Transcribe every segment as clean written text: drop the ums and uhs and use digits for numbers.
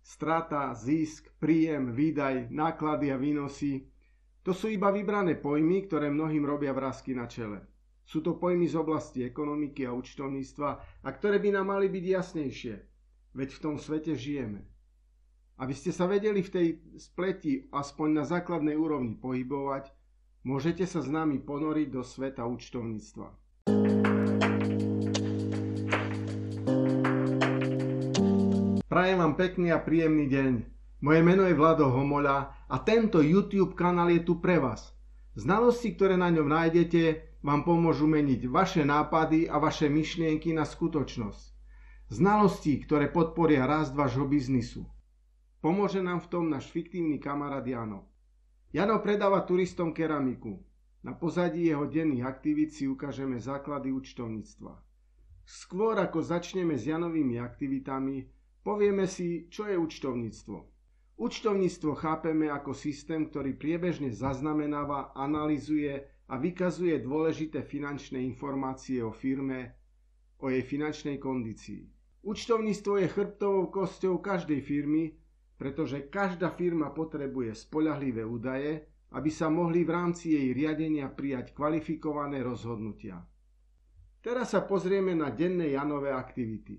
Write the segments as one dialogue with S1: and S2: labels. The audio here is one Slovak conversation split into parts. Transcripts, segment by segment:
S1: Strata, zisk, príjem, výdaj, náklady a výnosy. To sú iba vybrané pojmy, ktoré mnohým robia vrásky na čele. Sú to pojmy z oblasti ekonomiky a účtovníctva, a ktoré by nám mali byť jasnejšie. Veď v tom svete žijeme. Aby ste sa vedeli v tej spleti aspoň na základnej úrovni pohybovať, môžete sa s nami ponoriť do sveta účtovníctva. Prajem vám pekný a príjemný deň. Moje meno je Vlado Homoľa a tento YouTube kanál je tu pre vás. Znalosti, ktoré na ňom nájdete, vám pomôžu meniť vaše nápady a vaše myšlienky na skutočnosť. Znalosti, ktoré podporia rast vášho biznisu. Pomôže nám v tom náš fiktívny kamarát Jano. Jano predáva turistom keramiku. Na pozadí jeho denných aktivít si ukážeme základy účtovníctva. Skôr ako začneme s Janovými aktivitami, povieme si, čo je účtovníctvo. Účtovníctvo chápeme ako systém, ktorý priebežne zaznamenáva, analyzuje a vykazuje dôležité finančné informácie o firme, o jej finančnej kondícii. Účtovníctvo je chrbtovou kosťou každej firmy, pretože každá firma potrebuje spoľahlivé údaje, aby sa mohli v rámci jej riadenia prijať kvalifikované rozhodnutia. Teraz sa pozrieme na denné Janové aktivity.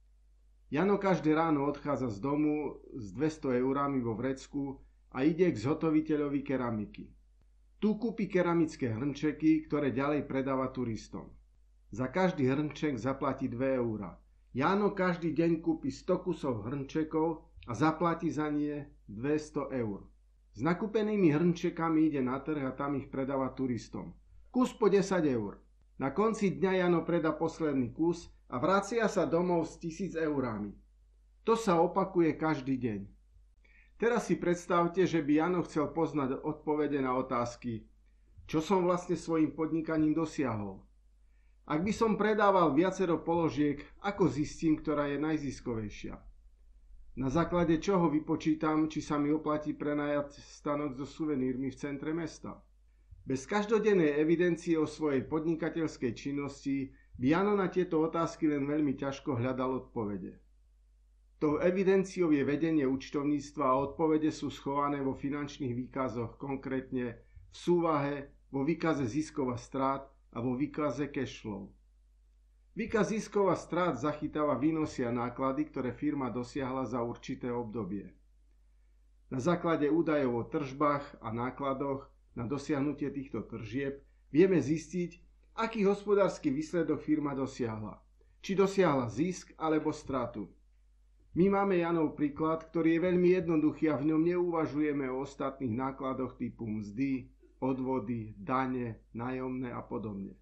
S1: Jano každé ráno odchádza z domu s 200 eurami vo vrecku a ide k zhotoviteľovi keramiky. Tu kúpi keramické hrnčeky, ktoré ďalej predáva turistom. Za každý hrnček zaplatí 2 eurá. Jano každý deň kúpi 100 kusov hrnčekov a zaplatí za nie 200 eur. S nakúpenými hrnčekami ide na trh a tam ich predáva turistom. Kus po 10 eur. Na konci dňa Jano predá posledný kus a vracia sa domov s 1000 eurami. To sa opakuje každý deň. Teraz si predstavte, že by Jano chcel poznať odpovede na otázky, čo som vlastne svojim podnikaním dosiahol. Ak by som predával viacero položiek, ako zistím, ktorá je najziskovejšia? Na základe čoho vypočítam, či sa mi oplatí prenajať stanok so suvenírmi v centre mesta? Bez každodennej evidencie o svojej podnikateľskej činnosti by Jano na tieto otázky len veľmi ťažko hľadal odpovede. Tou evidenciou je vedenie účtovníctva a odpovede sú schované vo finančných výkazoch, konkrétne v súvahe, vo výkaze ziskov a strát a vo výkaze cash flow. Výkaz ziskov a strát zachytáva výnosy a náklady, ktoré firma dosiahla za určité obdobie. Na základe údajov o tržbách a nákladoch na dosiahnutie týchto tržieb vieme zistiť, aký hospodársky výsledok firma dosiahla. Či dosiahla zisk alebo stratu. My máme Janov príklad, ktorý je veľmi jednoduchý a v ňom neuvažujeme o ostatných nákladoch typu mzdy, odvody, dane, nájomné a podobne.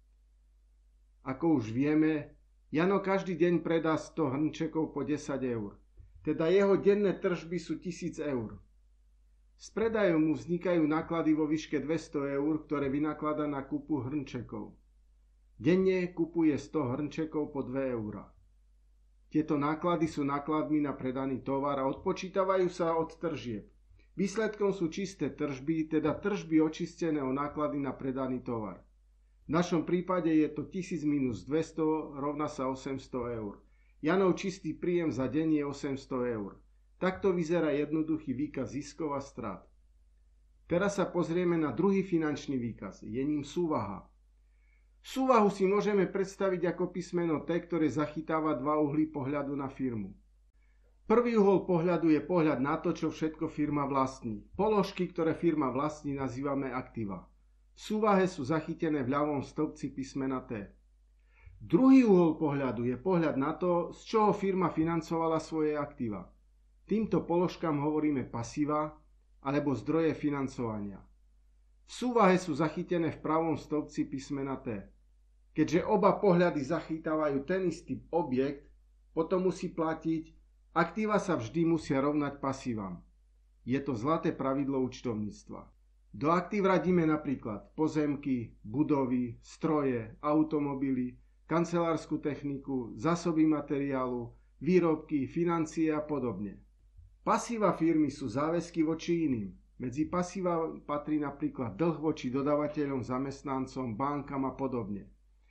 S1: Ako už vieme, Jano každý deň predá 100 hrnčekov po 10 eur, teda jeho denné tržby sú 1000 eur. Z predajov mu vznikajú náklady vo výške 200 eur, ktoré vynakladá na kúpu hrnčekov. Denne kupuje 100 hrnčekov po 2 eurá. Tieto náklady sú nákladmi na predaný tovar a odpočítavajú sa od tržieb. Výsledkom sú čisté tržby, teda tržby očistené o náklady na predaný tovar. V našom prípade je to 1000 minus 200 rovná sa 800 eur. Janov čistý príjem za deň je 800 eur. Takto vyzerá jednoduchý výkaz ziskov a strát. Teraz sa pozrieme na druhý finančný výkaz, je ním súvaha. Súvahu si môžeme predstaviť ako písmeno T, ktoré zachytáva dva uhly pohľadu na firmu. Prvý uhol pohľadu je pohľad na to, čo všetko firma vlastní. Položky, ktoré firma vlastní, nazývame aktíva. V súvahe sú zachytené v ľavom stĺpci písmena T. Druhý uhol pohľadu je pohľad na to, z čoho firma financovala svoje aktíva. Týmto položkám hovoríme pasíva alebo zdroje financovania. V súvahe sú zachytené v pravom stĺpci písmena T. Keďže oba pohľady zachytávajú ten istý objekt, potom musí platiť, aktíva sa vždy musia rovnať pasívam. Je to zlaté pravidlo účtovníctva. Do aktív radíme napríklad pozemky, budovy, stroje, automobily, kancelárskú techniku, zásoby materiálu, výrobky, financie a podobne. Pasíva firmy sú záväzky voči iným. Medzi pasíva patrí napríklad dlh voči dodávateľom, zamestnancom, bankám a podobne.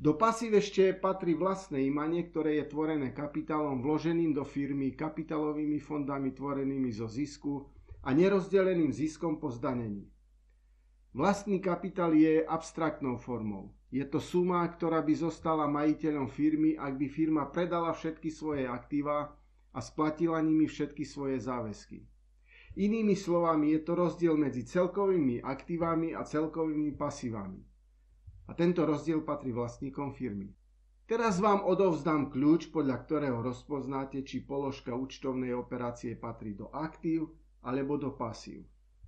S1: Do pasív ešte patrí vlastné imanie, ktoré je tvorené kapitálom vloženým do firmy, kapitálovými fondami tvorenými zo zisku a nerozdeleným ziskom po zdanení. Vlastný kapitál je abstraktnou formou. Je to suma, ktorá by zostala majiteľom firmy, ak by firma predala všetky svoje aktíva a splatila nimi všetky svoje záväzky. Inými slovami, je to rozdiel medzi celkovými aktívami a celkovými pasívami. A tento rozdiel patrí vlastníkom firmy. Teraz vám odovzdám kľúč, podľa ktorého rozpoznáte, či položka účtovnej operácie patrí do aktív alebo do pasív.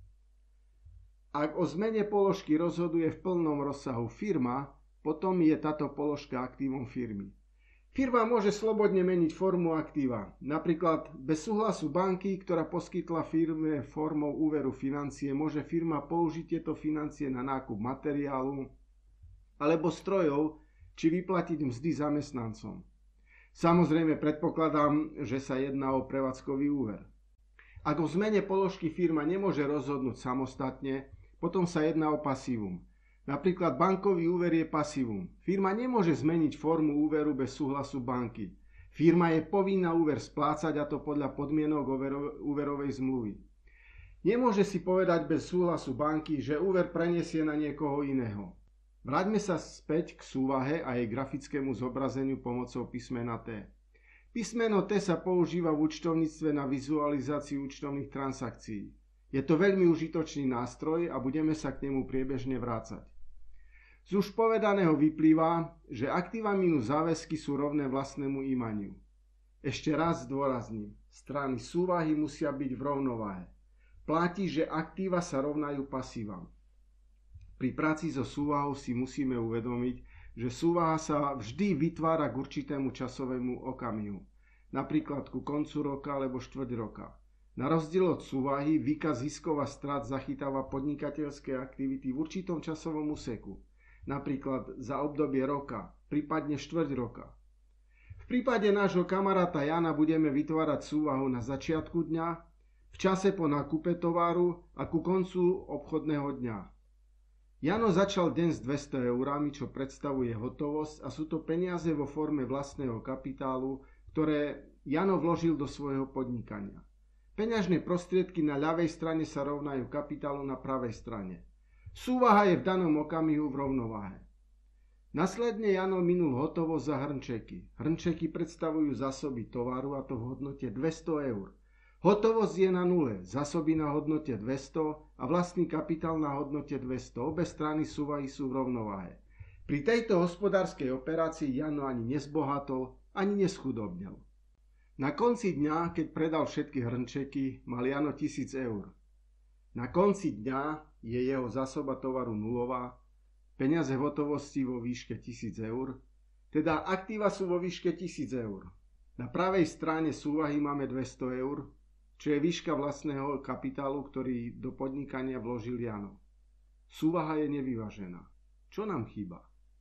S1: Ak o zmene položky rozhoduje v plnom rozsahu firma, potom je táto položka aktívom firmy. Firma môže slobodne meniť formu aktíva. Napríklad bez súhlasu banky, ktorá poskytla firme formou úveru financie, môže firma použiť tieto financie na nákup materiálu alebo strojov, či vyplatiť mzdy zamestnancom. Samozrejme predpokladám, že sa jedná o prevádzkový úver. Ak o zmene položky firma nemôže rozhodnúť samostatne, potom sa jedná o pasívum. Napríklad bankový úver je pasívum. Firma nemôže zmeniť formu úveru bez súhlasu banky. Firma je povinná úver splácať, a to podľa podmienok úverovej zmluvy. Nemôže si povedať bez súhlasu banky, že úver preniesie na niekoho iného. Vráťme sa späť k súvahe a jej grafickému zobrazeniu pomocou písmena T. Písmeno T sa používa v účtovníctve na vizualizáciu účtovných transakcií. Je to veľmi užitočný nástroj a budeme sa k nemu priebežne vrácať. Z už povedaného vyplýva, že aktíva minus záväzky sú rovné vlastnému imaniu. Ešte raz zdôrazním, strany súvahy musia byť v rovnováhe. Platí, že aktíva sa rovnajú pasívam. Pri práci so súvahou si musíme uvedomiť, že súvaha sa vždy vytvára k určitému časovému okamihu, napríklad ku koncu roka alebo štvrť roka. Na rozdiel od súvahy, výkaz ziskov a strát zachytáva podnikateľské aktivity v určitom časovom úseku, napríklad za obdobie roka, prípadne štvrť roka. V prípade nášho kamaráta Jana budeme vytvárať súvahu na začiatku dňa, v čase po nákupe tovaru a ku koncu obchodného dňa. Jano začal deň s 200 eurami, čo predstavuje hotovosť, a sú to peniaze vo forme vlastného kapitálu, ktoré Jano vložil do svojho podnikania. Peňažné prostriedky na ľavej strane sa rovnajú kapitálu na pravej strane. Súvaha je v danom okamihu v rovnováhe. Nasledne Jano minul hotovosť za hrnčeky. Hrnčeky predstavujú zásoby tovaru, a to v hodnote 200 eur. Hotovosť je na nule, zásoby na hodnote 200 a vlastný kapitál na hodnote 200. Obe strany súvahy sú v rovnováhe. Pri tejto hospodárskej operácii Jano ani nezbohatol, ani neschudobnel. Na konci dňa, keď predal všetky hrnčeky, mal Jano 1000 eur. Na konci dňa je jeho zásoba tovaru nulová, peniaze v hotovosti vo výške 1000 eur, teda aktíva sú vo výške 1000 eur. Na pravej strane súvahy máme 200 eur, čo je výška vlastného kapitálu, ktorý do podnikania vložil Jano. Súvaha je nevyvážená. Čo nám chýba?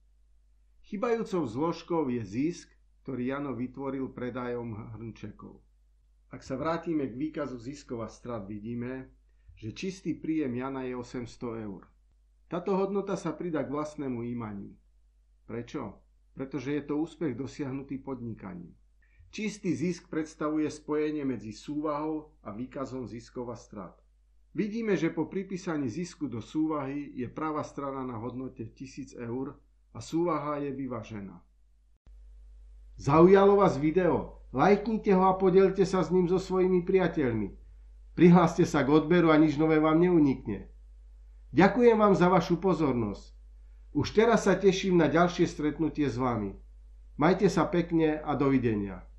S1: Chýbajúcou zložkou je zisk, ktorý Jano vytvoril predajom hrnčekov. Ak sa vrátime k výkazu ziskov a strát, vidíme, že čistý príjem Jana je 800 eur. Táto hodnota sa pridá k vlastnému imaniu. Prečo? Pretože je to úspech dosiahnutý podnikaním. Čistý zisk predstavuje spojenie medzi súvahou a výkazom ziskov a strát. Vidíme, že po pripísaní zisku do súvahy je pravá strana na hodnote 1000 eur a súvaha je vyvážená. Zaujalo vás video? Lajknite ho a podielte sa s ním so svojimi priateľmi. Prihláste sa k odberu a nič nové vám neunikne. Ďakujem vám za vašu pozornosť. Už teraz sa teším na ďalšie stretnutie s vami. Majte sa pekne a dovidenia.